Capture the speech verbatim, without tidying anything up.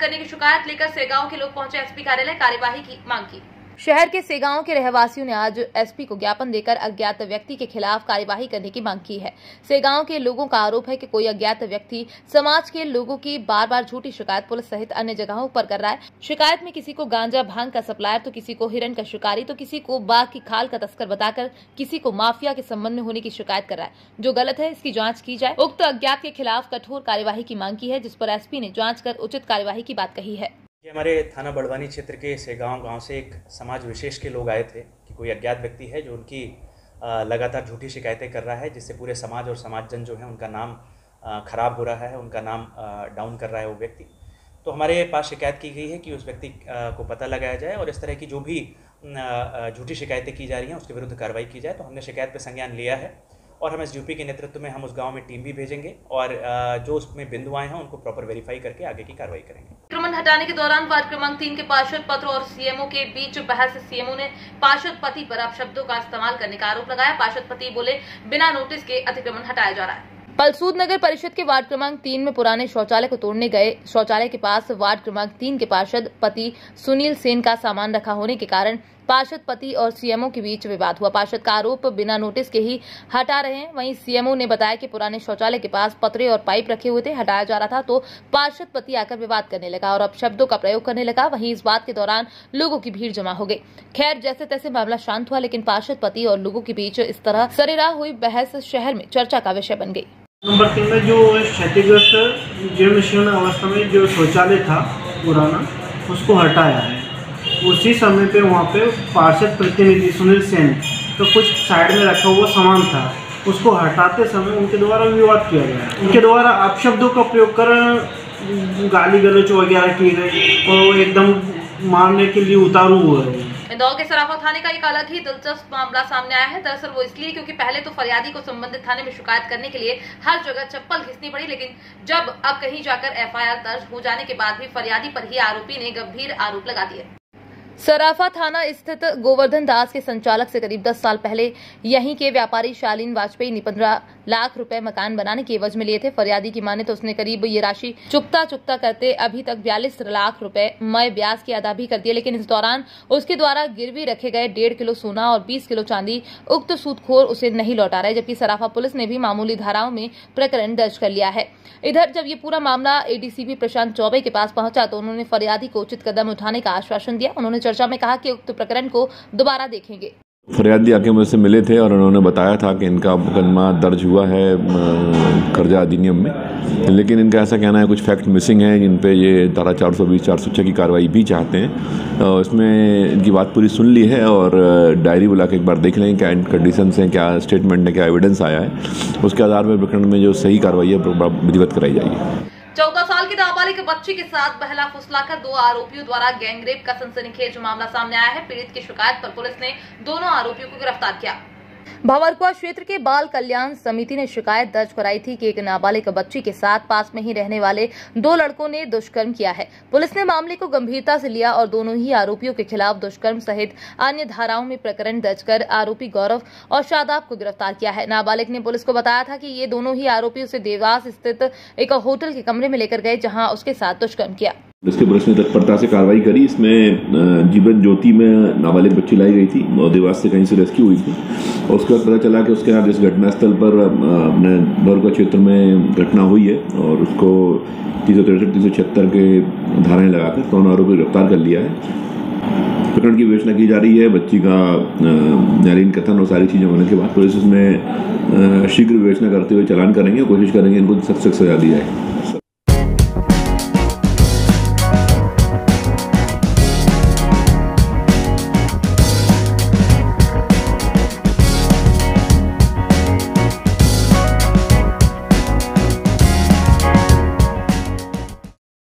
करने की शिकायत लेकर सेगांव के लोग पहुंचे एसपी कार्यालय, कार्यवाही की मांग की। शहर के सेगांव के रहवासियों ने आज एसपी को ज्ञापन देकर अज्ञात व्यक्ति के खिलाफ कार्यवाही करने की मांग की है। सेगांव के लोगों का आरोप है कि कोई अज्ञात व्यक्ति समाज के लोगों की बार बार झूठी शिकायत पुलिस सहित अन्य जगहों पर कर रहा है। शिकायत में किसी को गांजा भांग का सप्लायर, तो किसी को हिरण का शिकारी, तो किसी को बाघ की खाल का तस्कर बताकर किसी को माफिया के संबंध में होने की शिकायत कर रहा है, जो गलत है। इसकी जाँच की जाए। उक्त अज्ञात के खिलाफ कठोर कार्यवाही की मांग की है, जिस पर एसपी ने जाँच कर उचित कार्यवाही की बात कही है। हमारे थाना बड़वानी क्षेत्र के सेगांव गांव से एक समाज विशेष के लोग आए थे कि कोई अज्ञात व्यक्ति है जो उनकी लगातार झूठी शिकायतें कर रहा है, जिससे पूरे समाज और समाजजन जो है उनका नाम खराब हो रहा है, उनका नाम डाउन कर रहा है वो व्यक्ति। तो हमारे पास शिकायत की गई है कि उस व्यक्ति को पता लगाया जाए और इस तरह की जो भी झूठी शिकायतें की जा रही हैं उसके विरुद्ध कार्रवाई की जाए। तो हमने शिकायत पर संज्ञान लिया है और हम एस डी पी के नेतृत्व में हम उस गांव में टीम भी भेजेंगे और जो उसमें बिंदु आए हैं उनको प्रॉपर वेरीफाई करके आगे की कार्रवाई करेंगे। अतिक्रमण हटाने के दौरान वार्ड क्रमांक तीन के पार्षद पत्र और सीएमओ के बीच बहस। सीएमओ ने पार्षद पति पर अपशब्दों का इस्तेमाल करने का आरोप लगाया। पार्षद पति बोले बिना नोटिस के अतिक्रमण हटाया जा रहा है। पलसूद नगर परिषद के वार्ड क्रमांक तीन में पुराने शौचालय को तोड़ने गए शौचालय के पास वार्ड क्रमांक तीन के पार्षद पति सुनील सेन का सामान रखा होने के कारण पार्षद पति और सीएमओ के बीच विवाद हुआ। पार्षद का आरोप बिना नोटिस के ही हटा रहे हैं। वहीं सीएमओ ने बताया कि पुराने शौचालय के पास पतरे और पाइप रखे हुए थे, हटाया जा रहा था तो पार्षद पति आकर विवाद करने लगा और अपशब्दों का प्रयोग करने लगा। वहीं इस बात के दौरान लोगों की भीड़ जमा हो गई। खैर, जैसे तैसे मामला शांत हुआ, लेकिन पार्षद पति और लोगों के बीच इस तरह सरेराह हुई बहस शहर में चर्चा का विषय बन गई। नंबर तीन में जो क्षतिग्रस्त जीर्ण शीर्ण अवस्था में जो शौचालय था पुराना, उसको हटाया है। उसी समय पे वहाँ पे पार्षद प्रतिनिधि सुनील सेन तो कुछ साइड में रखा हुआ सामान था, उसको हटाते समय उनके द्वारा विवाद किया गया। उनके द्वारा अपशब्दों का प्रयोग कर गाली गलौच वगैरह की गई और एकदम मारने के लिए उतारू हुए हैं। इंदौर के सराफा थाने का एक अलग ही दिलचस्प मामला सामने आया है। दरअसल वो इसलिए क्योंकि पहले तो फरियादी को संबंधित थाने में शिकायत करने के लिए हर जगह चप्पल घिसनी पड़ी, लेकिन जब अब कहीं जाकर एफ आई आर दर्ज हो जाने के बाद भी फरियादी पर ही आरोपी ने गंभीर आरोप लगा दिए। सराफा थाना स्थित गोवर्धन दास के संचालक से करीब दस साल पहले यहीं के व्यापारी शालीन वाजपेयी ने पंद्रह लाख रुपए मकान बनाने के एवज में लिए थे। फरियादी की माने तो उसने करीब ये राशि चुकता चुकता करते अभी तक बयालीस लाख रुपए मय ब्याज की अदा भी कर दिए, लेकिन इस दौरान उसके द्वारा गिरवी रखे गए डेढ़ किलो सोना और बीस किलो चांदी उक्त सूदखोर उसे नहीं लौटा रहे, जबकि सराफा पुलिस ने भी मामूली धाराओं में प्रकरण दर्ज कर लिया है। इधर जब ये पूरा मामला एडीसीपी प्रशांत चौबे के पास पहुंचा तो उन्होंने फरियादी को उचित कदम उठाने का आश्वासन दिया। उन्होंने चर्चा में कहा कि उक्त प्रकरण को दोबारा देखेंगे। फरियादी आके मुझसे मिले थे और उन्होंने बताया था कि इनका मुकदमा दर्ज हुआ है कर्जा अधिनियम में, लेकिन इनका ऐसा कहना है कुछ फैक्ट मिसिंग है जिन पे ये धारा चार सौ बीस चार सौ छः की कार्रवाई भी चाहते हैं। तो इसमें इनकी बात पूरी सुन ली है और डायरी बुला के एक बार देख लेंगे क्या कंडीशंस हैं, क्या स्टेटमेंट है, क्या एविडेंस आया है। उसके आधार पर प्रकरण में जो सही कार्रवाई है विधिवत कराई जाएगी। चौदह साल की नाबालिग बच्ची के साथ बहला फुसलाकर दो आरोपियों द्वारा गैंगरेप का सनसनीखेज मामला सामने आया है। पीड़ित की शिकायत पर पुलिस ने दोनों आरोपियों को गिरफ्तार किया। भंवरकुआ क्षेत्र के बाल कल्याण समिति ने शिकायत दर्ज कराई थी कि एक नाबालिग बच्ची के साथ पास में ही रहने वाले दो लड़कों ने दुष्कर्म किया है। पुलिस ने मामले को गंभीरता से लिया और दोनों ही आरोपियों के खिलाफ दुष्कर्म सहित अन्य धाराओं में प्रकरण दर्ज कर आरोपी गौरव और शादाब को गिरफ्तार किया है। नाबालिग ने पुलिस को बताया था कि ये दोनों ही आरोपी उसे देवास स्थित एक होटल के कमरे में लेकर गए, जहाँ उसके साथ दुष्कर्म किया। इसके पुलिस ने तत्परता से कार्रवाई करी। इसमें जीवन ज्योति में नाबालिग बच्ची लाई गई थी और देवास से कहीं से रेस्क्यू हुई थी और उसके बाद पता चला कि उसके यहाँ जिस घटनास्थल पर अपने भंवरकुआ क्षेत्र में घटना हुई है और उसको तीन सौ तिरसठ तीन सौ छिहत्तर के धाराएं लगाकर दोनों आरोपी गिरफ्तार कर लिया है। प्रकरण की विवेचना की जा रही है। बच्ची का नैरीन कथन और सारी चीज़ें होने के बाद पुलिस इसमें शीघ्र विवेचना करते हुए चालान करेंगे, कोशिश करेंगे इनको सख्त सख्त सजा दी जाए।